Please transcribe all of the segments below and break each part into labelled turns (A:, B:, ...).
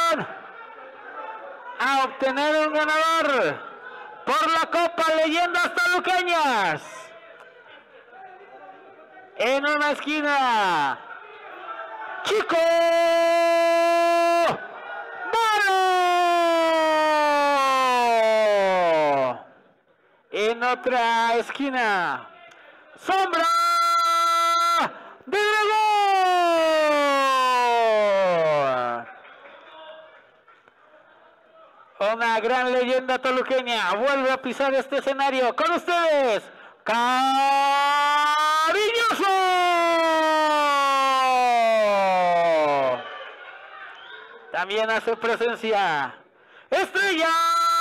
A: a obtener un ganador por la Copa Leyendas Toluqueñas. En una esquina, Chico Malo. En otra esquina, Sombra de Dragón. Una gran leyenda toluqueña vuelve a pisar este escenario. Con ustedes, Cariñoso. También hace presencia Estrella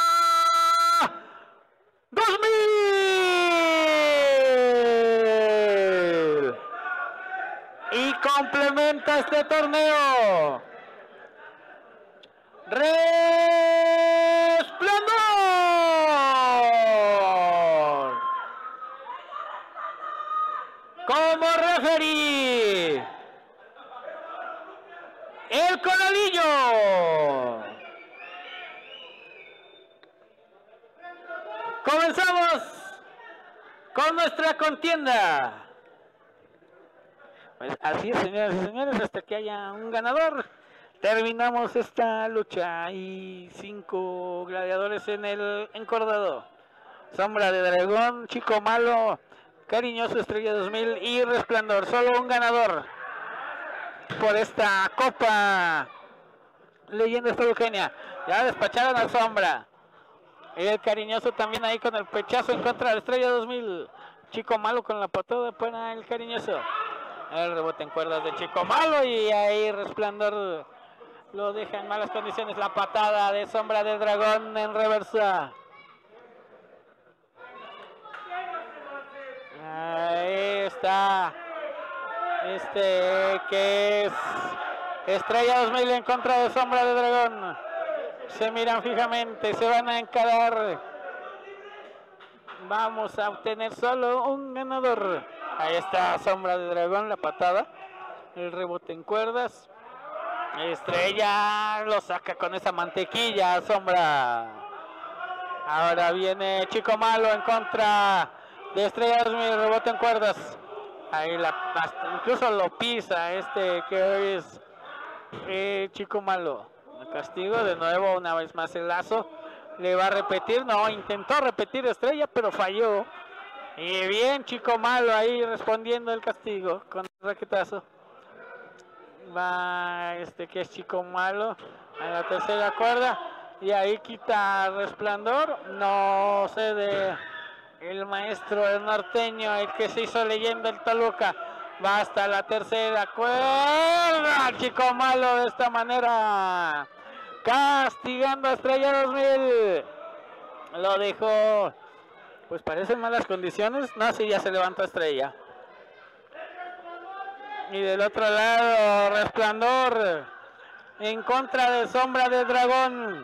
A: 2000. Y complementa este torneo Resplandor. Como referí, el Conalillo. Comenzamos con nuestra contienda. Pues así es, señoras y señores, hasta que haya un ganador, terminamos esta lucha. Hay 5 gladiadores en el encordado. Sombra de Dragón, Chico Malo, Cariñoso, Estrella 2000 y Resplandor. Solo un ganador por esta Copa Leyenda Toluqueña. Ya despacharon a Sombra. El Cariñoso también ahí con el pechazo en contra de Estrella 2000. Chico Malo con la patada para el Cariñoso. El rebote en cuerdas de Chico Malo y ahí Resplandor lo deja en malas condiciones. La patada de Sombra de Dragón en reversa. Ahí está. Que es Estrella 2000 en contra de Sombra de Dragón. Se miran fijamente, se van a encarar. Vamos a obtener solo un ganador. Ahí está Sombra de Dragón, la patada. El rebote en cuerdas. Estrella lo saca con esa mantequilla, Sombra. Ahora viene Chico Malo en contra de Estrella 2000, rebote en cuerdas. Ahí incluso lo pisa que hoy es Chico Malo. El castigo de nuevo, una vez más el lazo. Le va a repetir, no, intentó repetir Estrella, pero falló. Y bien Chico Malo ahí respondiendo el castigo con el raquetazo. Va que es Chico Malo a la tercera cuerda. Y ahí quita Resplandor. No cede el maestro, el norteño, el que se hizo leyenda el Toluca. Va hasta la tercera cuerda. Chico Malo de esta manera castigando a Estrella 2000. Lo dejó, pues parecen malas condiciones. No, sí, ya se levanta Estrella. Y del otro lado, Resplandor en contra de Sombra de Dragón.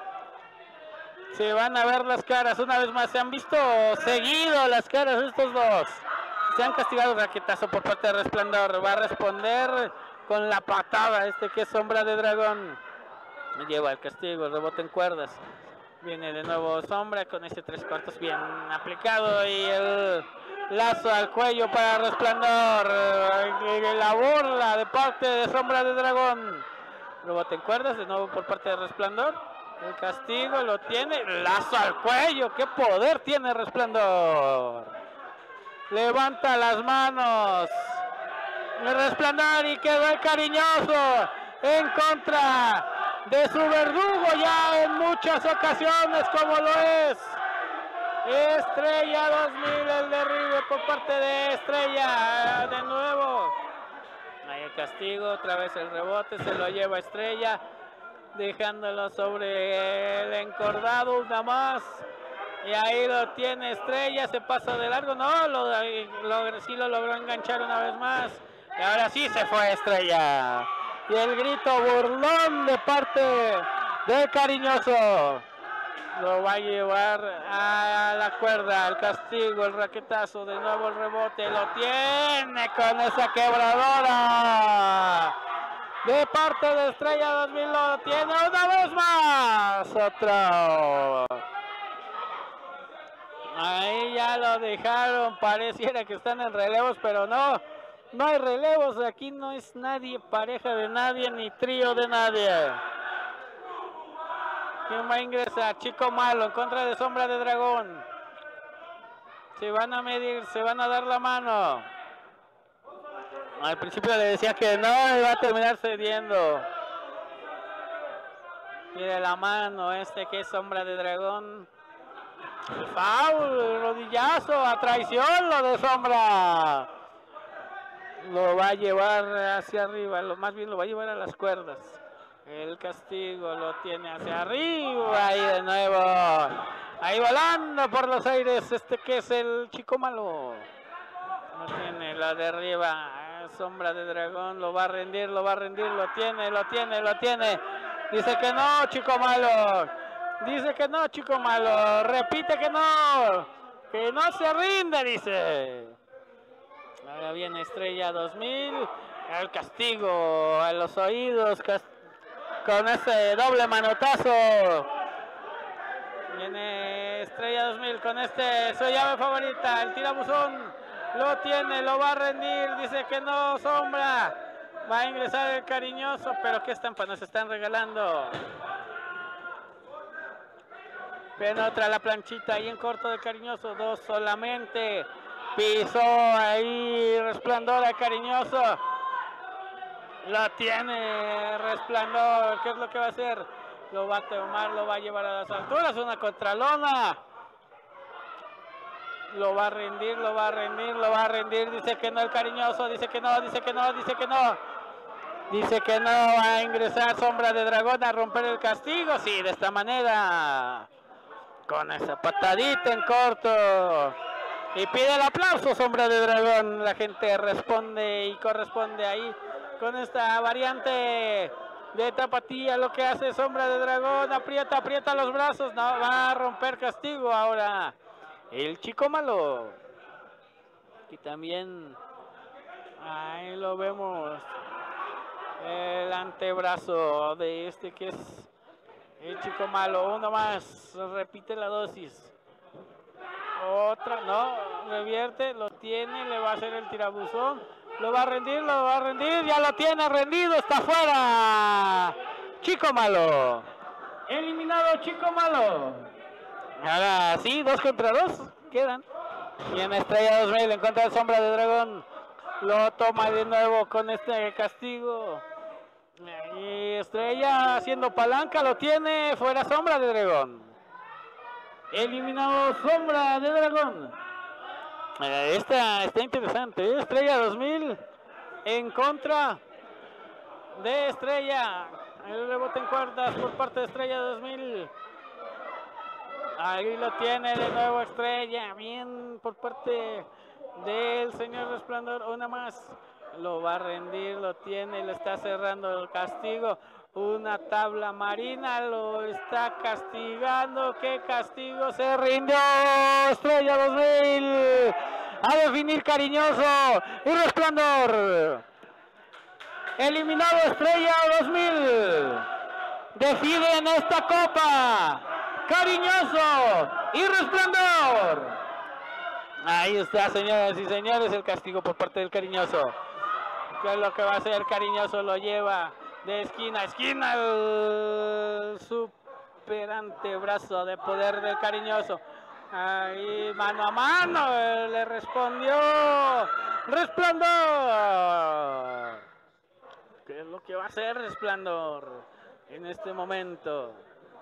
A: Se van a ver las caras una vez más. Se han visto seguido las caras de estos dos. Se han castigado raquetazo por parte de Resplandor. Va a responder con la patada que es Sombra de Dragón. Lleva el castigo, el rebote en cuerdas. Viene de nuevo Sombra con ese 3/4 bien aplicado. Y el lazo al cuello para Resplandor. La burla de parte de Sombra de Dragón. Rebote en cuerdas de nuevo por parte de Resplandor. El castigo lo tiene. Lazo al cuello. ¡Qué poder tiene Resplandor! Levanta las manos. El Resplandor y quedó el Cariñoso en contra de su verdugo ya en muchas ocasiones, como lo es Estrella 2000. El derribe por parte de Estrella. De nuevo. Ahí el castigo. Otra vez el rebote. Se lo lleva Estrella, dejándolo sobre el encordado una más. Y ahí lo tiene Estrella, se pasa de largo. No, sí lo logró enganchar una vez más. Y ahora sí se fue Estrella. Y el grito burlón de parte de Cariñoso. Lo va a llevar a la cuerda, el castigo, el raquetazo. De nuevo el rebote, lo tiene con esa quebradora de parte de Estrella 2000, lo tiene una vez más. Otro. Ahí ya lo dejaron, pareciera que están en relevos, pero no, no hay relevos, aquí no es nadie pareja de nadie, ni trío de nadie. ¿Quién va a ingresar? Chico Malo en contra de Sombra de Dragón. Se van a medir, se van a dar la mano. Al principio le decía que no, iba a terminar cediendo. Mire la mano, que es Sombra de Dragón. El foul, el rodillazo, a traición lo de Sombra. Lo va a llevar hacia arriba, más bien lo va a llevar a las cuerdas. El castigo lo tiene hacia arriba, ahí de nuevo. Ahí volando por los aires, que es el Chico Malo. Lo tiene, la derriba. Sombra de Dragón, lo va a rendir, lo tiene. Dice que no, Chico Malo. Dice que no, Chico Malo. Repite que no se rinde, dice. Ahora viene Estrella 2000. El castigo a los oídos con ese doble manotazo. Viene Estrella 2000 con su llave favorita, el tirabuzón. Lo tiene, lo va a rendir. Dice que no, Sombra. Va a ingresar el Cariñoso, pero qué estampa nos están regalando. Penetra la planchita ahí en corto de Cariñoso, 2 solamente. Pisó ahí Resplandor a Cariñoso. Lo tiene Resplandor. ¿Qué es lo que va a hacer? Lo va a tomar, lo va a llevar a las alturas. Una contralona. Lo va a rendir. Dice que no el Cariñoso. Dice que no. Dice que no va a ingresar Sombra de Dragón a romper el castigo. Sí, de esta manera. Con esa patadita en corto. Y pide el aplauso Sombra de Dragón. La gente responde y corresponde ahí con esta variante de tapatía. Lo que hace Sombra de Dragón, aprieta los brazos. No, va a romper castigo ahora el Chico Malo. Y también ahí lo vemos, el antebrazo de que es el Chico Malo. Uno más, repite la dosis. Otra, no, revierte, lo tiene, le va a hacer el tirabuzón, lo va a rendir, ya lo tiene rendido, está fuera. Chico Malo, eliminado Chico Malo. Ahora sí, 2 contra 2 quedan. Y en Estrella 2000 en contra de Sombra de Dragón, lo toma de nuevo con este castigo. Y Estrella haciendo palanca, lo tiene fuera Sombra de Dragón. Eliminado Sombra de Dragón. Esta está interesante. Estrella 2000 en contra de Estrella. El rebote en cuerdas por parte de Estrella 2000. Ahí lo tiene de nuevo Estrella. Bien por parte del señor Resplandor. Una más. Lo va a rendir, lo tiene, lo está cerrando el castigo. Una tabla marina lo está castigando. ¿Qué castigo? Se rindió Estrella 2000. A definir Cariñoso y Resplandor. Eliminado Estrella 2000. Deciden esta copa Cariñoso y Resplandor. Ahí está, señoras y señores, el castigo por parte del Cariñoso. ¿Qué es lo que va a hacer? Cariñoso lo lleva de esquina a esquina, el super antebrazo de poder del Cariñoso. Ahí mano a mano, le respondió Resplandor. ¿Qué es lo que va a hacer Resplandor en este momento?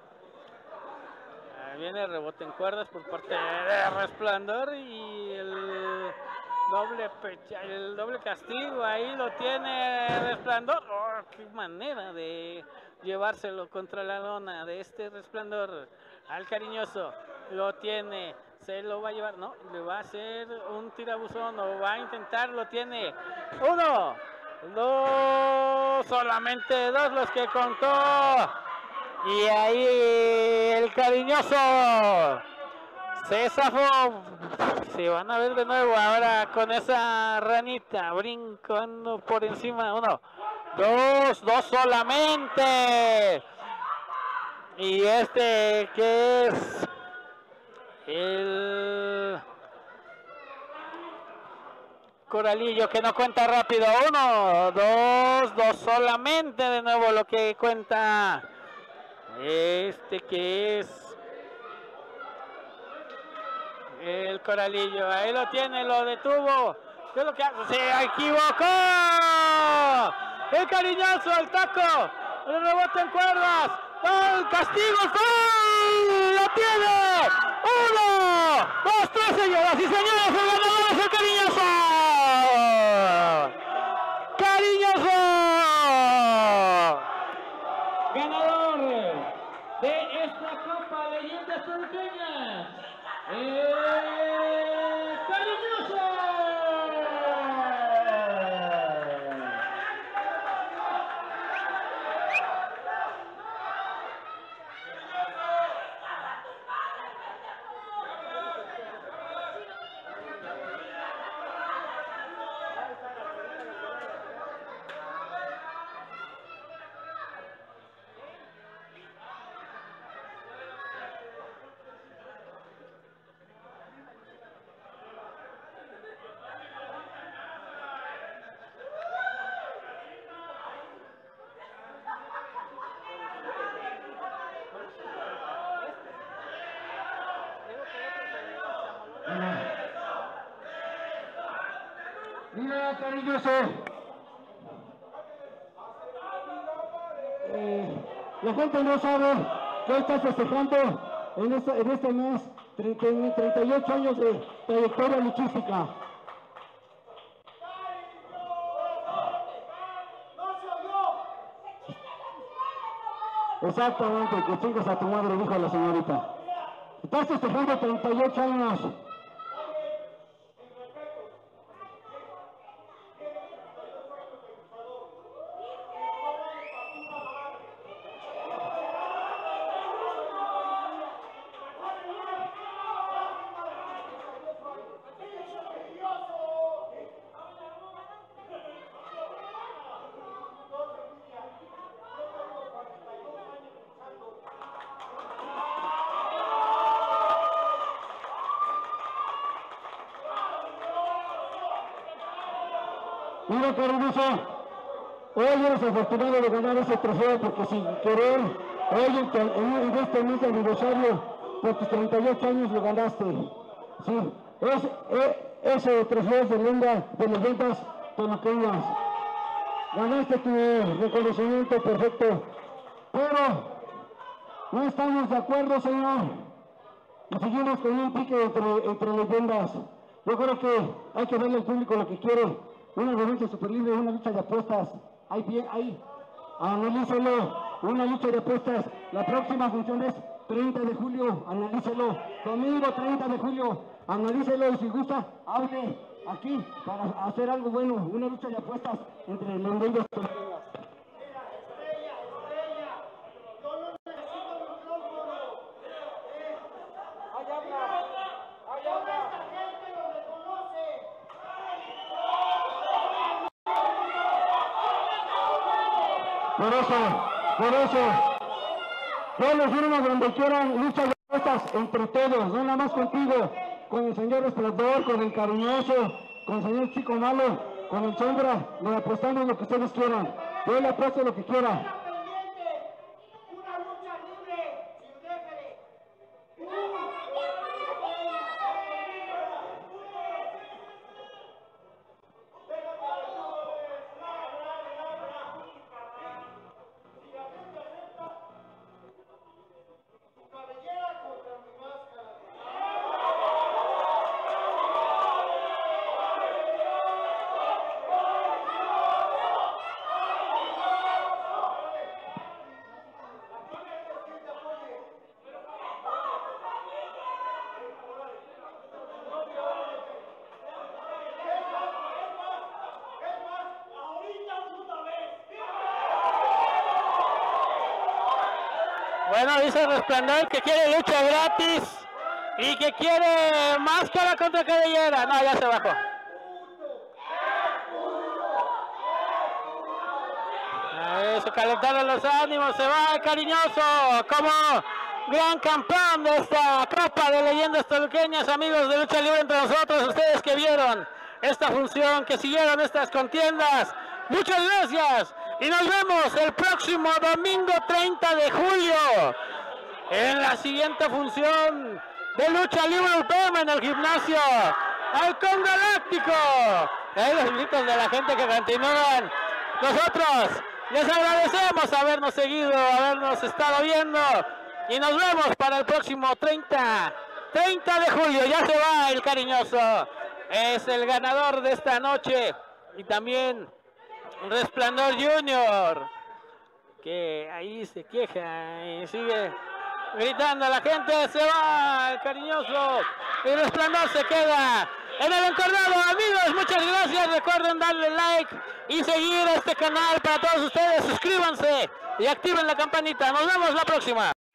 A: Ahí viene el rebote en cuerdas por parte de Resplandor y el doble castigo. Ahí lo tiene Resplandor. Oh, qué manera de llevárselo contra la lona de Resplandor al Cariñoso. Lo tiene, se lo va a llevar, no, le va a hacer un tirabuzón o va a intentar, lo tiene. 1, 2, solamente 2 los que contó. Y ahí el Cariñoso se zafó. Se van a ver de nuevo ahora con esa ranita brincando por encima. 1, Dos solamente. Y este que es el Coralillo, que no cuenta rápido. 1, 2 solamente. De nuevo lo que cuenta este que es el Coralillo. Ahí lo tiene, lo detuvo. ¿Qué es lo que hace? Se equivocó. El cariñoso, el taco. El rebote en cuerdas. El castigo, el foul. Lo tiene. 1, 2, 3, señoras y señores. El ganador es el cariñoso. Cariñoso. Ganador de esta Copa Leyendas Pequeñas. Cariñoso.
B: Mira, cariñoso, la gente no sabe que hoy estás festejando en este mes 38 años de trayectoria luchística. Exactamente, que chingas a tu madre, dijo la señorita. Estás festejando 38 años. Mira, cariñoso, hoy eres afortunado de ganar ese trofeo porque sin querer, hoy en este mes de aniversario, por tus 38 años lo ganaste. Sí, ese trofeo de leyendas pequeñas. Ganaste tu reconocimiento perfecto, pero no estamos de acuerdo, señor. Y seguimos con un pique entre leyendas. Yo creo que hay que darle al público lo que quiere. Una revancha super libre, una lucha de apuestas. Ahí, analícelo. Una lucha de apuestas. La próxima función es 30 de julio. Analícelo. Domingo 30 de julio. Analícelo y si gusta, hable aquí para hacer algo bueno. Una lucha de apuestas entre los leyendas. Por eso, pueden firmas donde quieran, luchas de apuestas entre todos, no nada más contigo, con el señor Resplandor, con el Cariñoso, con el señor Chico Malo, con el Sombra, le apostamos lo que ustedes quieran, yo le apuesto lo que quiera.
A: Bueno, dice Resplandor que quiere lucha gratis y que quiere máscara contra cabellera. No, ya se bajó. Se calentaron los ánimos, se va el Cariñoso como gran campeón de esta Copa de Leyendas Toluqueñas, amigos de Lucha Libre Entre Nosotros, ustedes que vieron esta función, que siguieron estas contiendas, muchas gracias y nos vemos el próximo domingo 30 de julio en la siguiente función de Lucha Libre UPM en el gimnasio Halcón Galáctico. Ahí los gritos de la gente que continúan. Nosotros les agradecemos habernos seguido, habernos estado viendo y nos vemos para el próximo 30 de julio. Ya se va el Cariñoso, es el ganador de esta noche, y también Resplandor Junior, que ahí se queja y sigue gritando a la gente. Se va el Cariñoso y Resplandor se queda en el encordado. Amigos, muchas gracias. Recuerden darle like y seguir este canal para todos ustedes. Suscríbanse y activen la campanita. Nos vemos la próxima.